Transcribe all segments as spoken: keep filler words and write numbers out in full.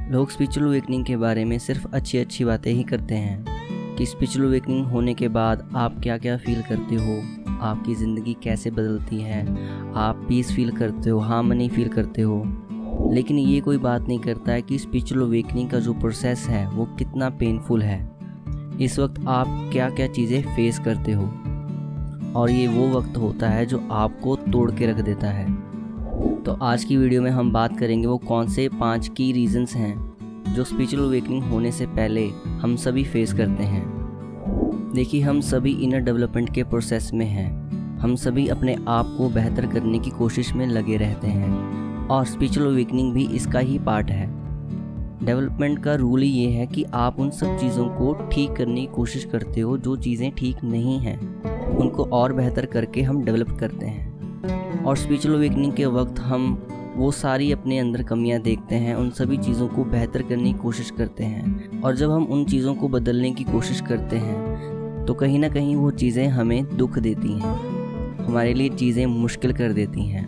लोग spiritual awakening के बारे में सिर्फ अच्छी अच्छी बातें ही करते हैं कि स्पिरिचुअल अवेकनिंग होने के बाद आप क्या क्या फील करते हो, आपकी ज़िंदगी कैसे बदलती है, आप पीस फील करते हो, हार्मनी फील करते हो। लेकिन ये कोई बात नहीं करता है कि स्पिरिचुअल अवेकनिंग का जो प्रोसेस है वो कितना पेनफुल है। इस वक्त आप क्या क्या चीज़ें फेस करते हो और ये वो वक्त होता है जो आपको तोड़ के रख देता है। तो आज की वीडियो में हम बात करेंगे वो कौन से पांच की रीजंस हैं जो स्पिरिचुअल अवेकनिंग होने से पहले हम सभी फेस करते हैं। देखिए, हम सभी इनर डेवलपमेंट के प्रोसेस में हैं। हम सभी अपने आप को बेहतर करने की कोशिश में लगे रहते हैं और स्पिरिचुअल अवेकनिंग भी इसका ही पार्ट है। डेवलपमेंट का रूल ही ये है कि आप उन सब चीज़ों को ठीक करने की कोशिश करते हो जो चीज़ें ठीक नहीं हैं, उनको और बेहतर करके हम डेवलप करते हैं। और स्पिरिचुअल अवेकनिंग के वक्त हम वो सारी अपने अंदर कमियां देखते हैं, उन सभी चीज़ों को बेहतर करने की कोशिश करते हैं। और जब हम उन चीज़ों को बदलने की कोशिश करते हैं तो कहीं ना कहीं वो चीज़ें हमें दुख देती हैं, हमारे लिए चीज़ें मुश्किल कर देती हैं।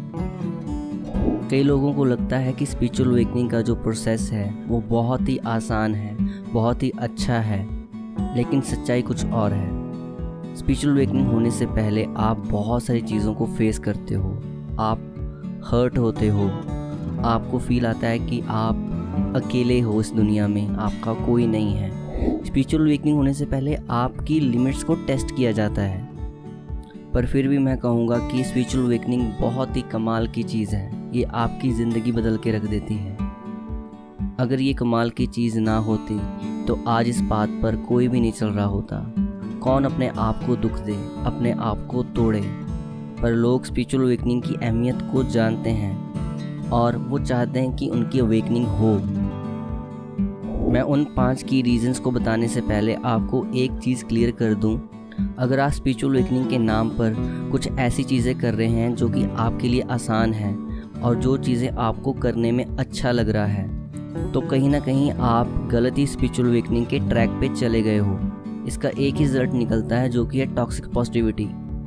कई लोगों को लगता है कि स्पिरिचुअल अवेकनिंग का जो प्रोसेस है वो बहुत ही आसान है, बहुत ही अच्छा है, लेकिन सच्चाई कुछ और है। स्पिरिचुअल अवेकनिंग होने से पहले आप बहुत सारी चीज़ों को फेस करते हो। आप हर्ट होते हो, आपको फील आता है कि आप अकेले हो इस दुनिया में, आपका कोई नहीं है। स्पिरिचुअल अवेकनिंग होने से पहले आपकी लिमिट्स को टेस्ट किया जाता है। पर फिर भी मैं कहूँगा कि स्पिरिचुअल अवेकनिंग बहुत ही कमाल की चीज़ है। ये आपकी ज़िंदगी बदल के रख देती है। अगर ये कमाल की चीज़ ना होती तो आज इस बात पर कोई भी नहीं चल रहा होता। कौन अपने आप को दुख दे, अपने आप को तोड़े। पर लोग स्पिरिचुअल अवेकनिंग की अहमियत को जानते हैं और वो चाहते हैं कि उनकी अवेकनिंग हो। मैं उन पांच की रीजंस को बताने से पहले आपको एक चीज़ क्लियर कर दूं। अगर आप स्पिरिचुअल अवेकनिंग के नाम पर कुछ ऐसी चीज़ें कर रहे हैं जो कि आपके लिए आसान है और जो चीज़ें आपको करने में अच्छा लग रहा है, तो कहीं ना कहीं आप गलत ही स्पिरिचुअल अवेकनिंग के ट्रैक पे चले गए हो। इसका एक ही रिजल्ट निकलता है जो कि है टॉक्सिक पॉजिटिविटी।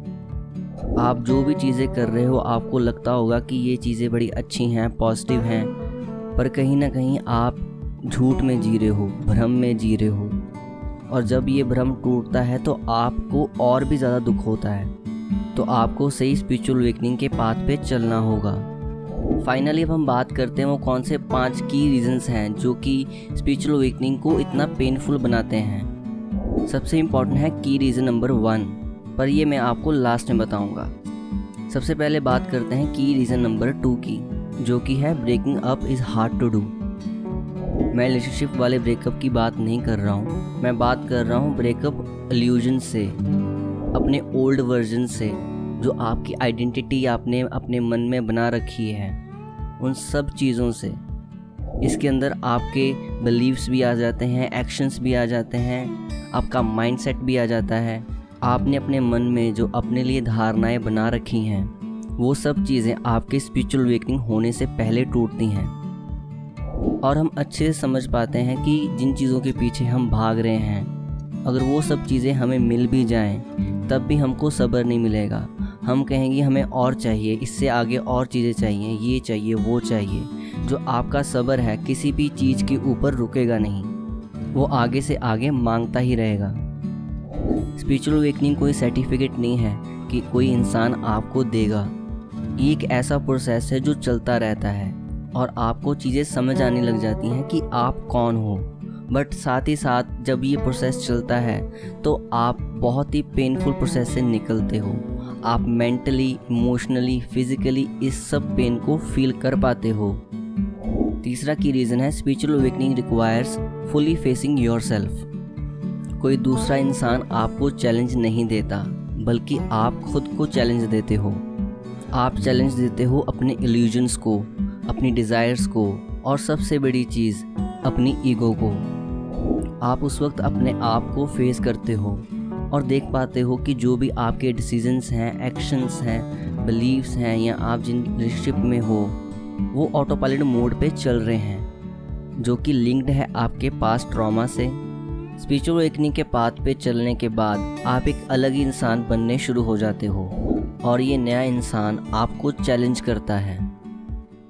आप जो भी चीज़ें कर रहे हो आपको लगता होगा कि ये चीज़ें बड़ी अच्छी हैं, पॉजिटिव हैं, पर कहीं ना कहीं आप झूठ में जी रहे हो, भ्रम में जी रहे हो। और जब ये भ्रम टूटता है तो आपको और भी ज़्यादा दुख होता है। तो आपको सही स्पिरिचुअल अवेकनिंग के पाथ पे चलना होगा। फाइनली अब हम बात करते हैं वो कौन से पांच की रीजंस हैं जो कि स्पिरिचुअल अवेकनिंग को इतना पेनफुल बनाते हैं। सबसे इम्पॉर्टेंट है की रीज़न नंबर वन, पर ये मैं आपको लास्ट में बताऊंगा। सबसे पहले बात करते हैं की रीज़न नंबर टू की, जो कि है breaking up is hard to do. मैं रिलेशनशिप वाले ब्रेकअप की बात नहीं कर रहा हूँ, मैं बात कर रहा हूँ ब्रेकअप इल्यूजन से, अपने ओल्ड वर्जन से, जो आपकी आइडेंटिटी आपने अपने मन में बना रखी है, उन सब चीज़ों से। इसके अंदर आपके बिलीव्स भी आ जाते हैं, एक्शंस भी आ जाते हैं, आपका माइंडसेट भी आ जाता है। आपने अपने मन में जो अपने लिए धारणाएं बना रखी हैं वो सब चीज़ें आपके स्पिरिचुअल अवेकनिंग होने से पहले टूटती हैं। और हम अच्छे से समझ पाते हैं कि जिन चीज़ों के पीछे हम भाग रहे हैं, अगर वो सब चीज़ें हमें मिल भी जाएं तब भी हमको सब्र नहीं मिलेगा। हम कहेंगे हमें और चाहिए, इससे आगे और चीज़ें चाहिए, ये चाहिए, वो चाहिए। जो आपका सब्र है किसी भी चीज़ के ऊपर रुकेगा नहीं, वो आगे से आगे मांगता ही रहेगा। स्पिरिचुअल अवेकनिंग कोई सर्टिफिकेट नहीं है कि कोई इंसान आपको देगा। ये एक ऐसा प्रोसेस है जो चलता रहता है और आपको चीज़ें समझ आने लग जाती हैं कि आप कौन हो। बट साथ ही साथ जब ये प्रोसेस चलता है तो आप बहुत ही पेनफुल प्रोसेस से निकलते हो। आप मेंटली, इमोशनली, फिजिकली इस सब पेन को फील कर पाते हो। तीसरा की रीज़न है spiritual awakening requires fully facing yourself. कोई दूसरा इंसान आपको चैलेंज नहीं देता, बल्कि आप खुद को चैलेंज देते हो। आप चैलेंज देते हो अपने इल्यूजन्स को, अपनी डिज़ायर्स को, और सबसे बड़ी चीज़ अपनी ईगो को। आप उस वक्त अपने आप को फेस करते हो और देख पाते हो कि जो भी आपके डिसीजंस हैं, एक्शंस हैं, बिलीव्स हैं, या आप जिन रिलेशनशिप में हो वो ऑटो पायलट मोड पे चल रहे हैं, जो कि लिंक्ड है आपके पास ट्रॉमा से। स्पिरिचुअल अवेकनिंग के पाथ पे चलने के बाद आप एक अलग ही इंसान बनने शुरू हो जाते हो और ये नया इंसान आपको चैलेंज करता है।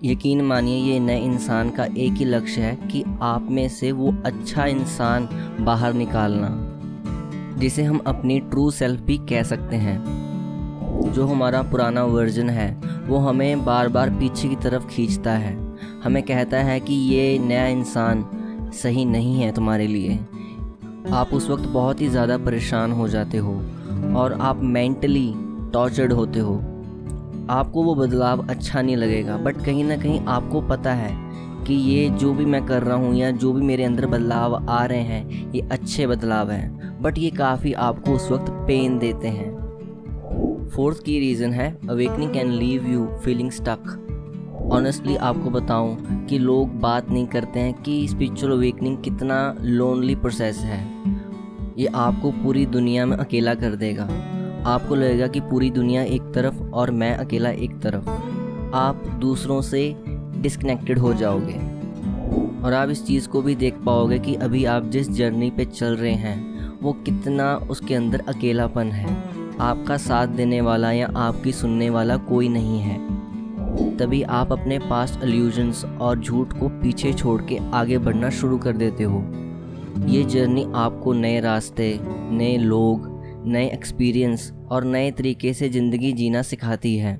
यकीन मानिए ये नए इंसान का एक ही लक्ष्य है कि आप में से वो अच्छा इंसान बाहर निकालना, जिसे हम अपनी ट्रू सेल्फ भी कह सकते हैं। जो हमारा पुराना वर्जन है वो हमें बार बार पीछे की तरफ खींचता है, हमें कहता है कि ये नया इंसान सही नहीं है तुम्हारे लिए। आप उस वक्त बहुत ही ज़्यादा परेशान हो जाते हो और आप मेंटली टॉर्चर्ड होते हो। आपको वो बदलाव अच्छा नहीं लगेगा, बट कहीं ना कहीं आपको पता है कि ये जो भी मैं कर रहा हूँ या जो भी मेरे अंदर बदलाव आ रहे हैं ये अच्छे बदलाव हैं, बट ये काफ़ी आपको उस वक्त पेन देते हैं। फोर्थ की रीज़न है awakening can leave you feeling stuck. Honestly आपको बताऊं कि लोग बात नहीं करते हैं कि स्पिरिचुअल अवेकनिंग कितना लोनली प्रोसेस है। ये आपको पूरी दुनिया में अकेला कर देगा। आपको लगेगा कि पूरी दुनिया एक तरफ और मैं अकेला एक तरफ। आप दूसरों से डिस्कनेक्टेड हो जाओगे और आप इस चीज़ को भी देख पाओगे कि अभी आप जिस जर्नी पे चल रहे हैं वो कितना उसके अंदर अकेलापन है। आपका साथ देने वाला या आपकी सुनने वाला कोई नहीं है। तभी आप अपने पास्ट इल्यूजन्स और झूठ को पीछे छोड़ के आगे बढ़ना शुरू कर देते हो। ये जर्नी आपको नए रास्ते, नए लोग, नए एक्सपीरियंस और नए तरीके से ज़िंदगी जीना सिखाती है।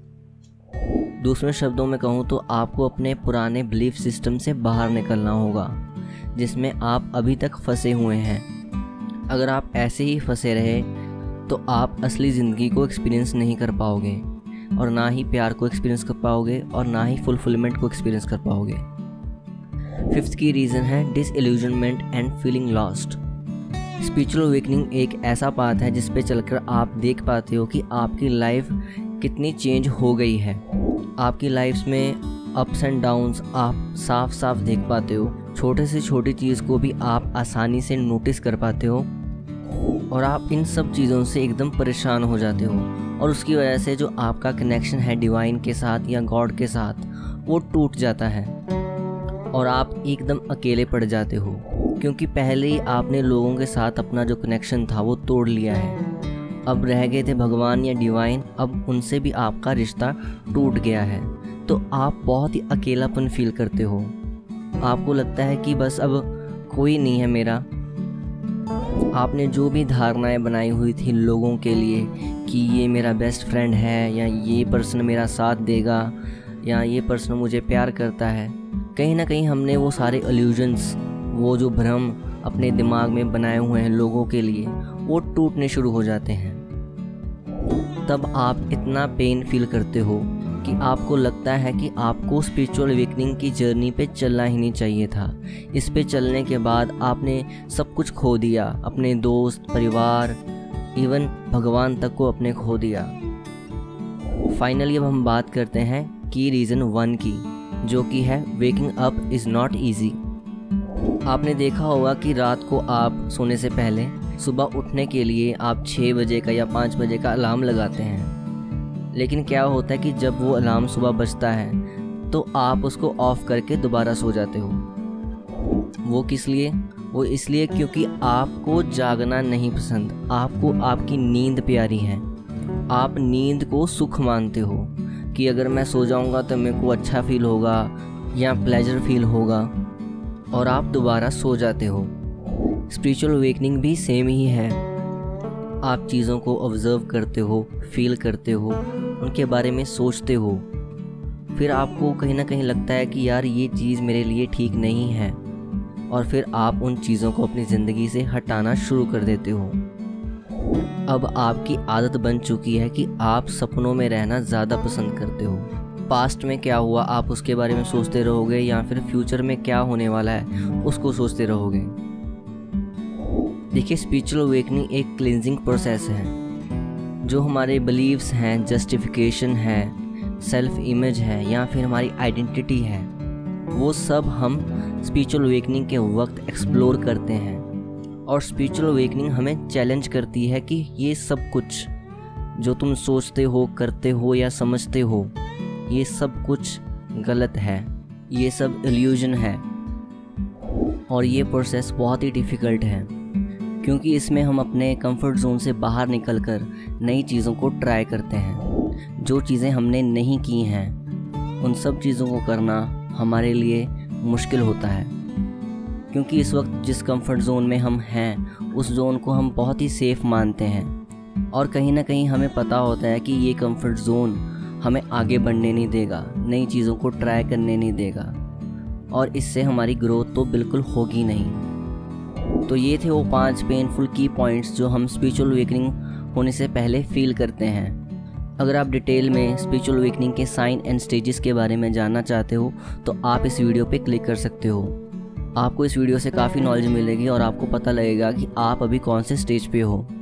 दूसरे शब्दों में कहूँ तो आपको अपने पुराने बिलीफ सिस्टम से बाहर निकलना होगा जिसमें आप अभी तक फंसे हुए हैं। अगर आप ऐसे ही फंसे रहे तो आप असली ज़िंदगी को एक्सपीरियंस नहीं कर पाओगे और ना ही प्यार को एक्सपीरियंस कर पाओगे और ना ही फुलफिलमेंट को एक्सपीरियंस कर पाओगे। फिफ्थ की रीज़न है disillusionment and feeling lost. Spiritual awakening एक ऐसा पाथ है जिस पे चलकर आप देख पाते हो कि आपकी लाइफ कितनी चेंज हो गई है। आपकी लाइफ में अप्स एंड डाउन्स आप साफ साफ देख पाते हो। छोटे से छोटी चीज़ को भी आप आसानी से नोटिस कर पाते हो और आप इन सब चीज़ों से एकदम परेशान हो जाते हो और उसकी वजह से जो आपका कनेक्शन है डिवाइन के साथ या गॉड के साथ वो टूट जाता है और आप एकदम अकेले पड़ जाते हो, क्योंकि पहले ही आपने लोगों के साथ अपना जो कनेक्शन था वो तोड़ लिया है। अब रह गए थे भगवान या डिवाइन, अब उनसे भी आपका रिश्ता टूट गया है। तो आप बहुत ही अकेलापन फील करते हो। आपको लगता है कि बस अब कोई नहीं है मेरा। आपने जो भी धारणाएं बनाई हुई थी लोगों के लिए कि ये मेरा बेस्ट फ्रेंड है या ये पर्सन मेरा साथ देगा या ये पर्सन मुझे प्यार करता है, कहीं ना कहीं हमने वो सारे इल्यूजन्स, वो जो भ्रम अपने दिमाग में बनाए हुए हैं लोगों के लिए, वो टूटने शुरू हो जाते हैं। तब आप इतना पेन फील करते हो कि आपको लगता है कि आपको स्पिरिचुअल अवेकनिंग की जर्नी पे चलना ही नहीं चाहिए था। इस पे चलने के बाद आपने सब कुछ खो दिया, अपने दोस्त, परिवार, इवन भगवान तक को अपने खो दिया। फाइनली अब हम बात करते हैं की रीज़न वन की, जो कि है waking up is not easy. आपने देखा होगा कि रात को आप सोने से पहले सुबह उठने के लिए आप छः बजे का या पाँच बजे का अलार्म लगाते हैं, लेकिन क्या होता है कि जब वो अलार्म सुबह बजता है तो आप उसको ऑफ़ करके दोबारा सो जाते हो। वो किस लिए? वो इसलिए क्योंकि आपको जागना नहीं पसंद, आपको आपकी नींद प्यारी है। आप नींद को सुख मानते हो कि अगर मैं सो जाऊंगा तो मेरे को अच्छा फील होगा या प्लेजर फील होगा, और आप दोबारा सो जाते हो। स्पिरिचुअल अवेकनिंग भी सेम ही है। आप चीज़ों को ऑब्ज़र्व करते हो, फील करते हो, उनके बारे में सोचते हो, फिर आपको कहीं ना कहीं लगता है कि यार ये चीज़ मेरे लिए ठीक नहीं है, और फिर आप उन चीज़ों को अपनी ज़िंदगी से हटाना शुरू कर देते हो। अब आपकी आदत बन चुकी है कि आप सपनों में रहना ज़्यादा पसंद करते हो। पास्ट में क्या हुआ आप उसके बारे में सोचते रहोगे या फिर फ्यूचर में क्या होने वाला है उसको सोचते रहोगे। देखिए, स्पिरिचुअल अवेकनिंग एक क्लींजिंग प्रोसेस है। जो हमारे बिलीव्स हैं, जस्टिफिकेशन है, सेल्फ इमेज है या फिर हमारी आइडेंटिटी है, वो सब हम स्पिरिचुअल अवेकनिंग के वक्त एक्सप्लोर करते हैं। और स्पिरिचुअल अवेकनिंग हमें चैलेंज करती है कि ये सब कुछ जो तुम सोचते हो, करते हो या समझते हो, ये सब कुछ गलत है, ये सब इल्यूजन है। और ये प्रोसेस बहुत ही डिफ़िकल्ट है, क्योंकि इसमें हम अपने कंफर्ट जोन से बाहर निकलकर नई चीज़ों को ट्राई करते हैं। जो चीज़ें हमने नहीं की हैं उन सब चीज़ों को करना हमारे लिए मुश्किल होता है, क्योंकि इस वक्त जिस कंफर्ट जोन में हम हैं उस जोन को हम बहुत ही सेफ़ मानते हैं और कहीं ना कहीं हमें पता होता है कि ये कंफर्ट जोन हमें आगे बढ़ने नहीं देगा, नई चीज़ों को ट्राई करने नहीं देगा और इससे हमारी ग्रोथ तो बिल्कुल होगी नहीं। तो ये थे वो पांच पेनफुल की पॉइंट्स जो हम स्पिरिचुअल अवेकनिंग होने से पहले फील करते हैं। अगर आप डिटेल में स्पिरिचुअल अवेकनिंग के साइन एंड स्टेजेस के बारे में जानना चाहते हो तो आप इस वीडियो पे क्लिक कर सकते हो। आपको इस वीडियो से काफ़ी नॉलेज मिलेगी और आपको पता लगेगा कि आप अभी कौन से स्टेज पे हो।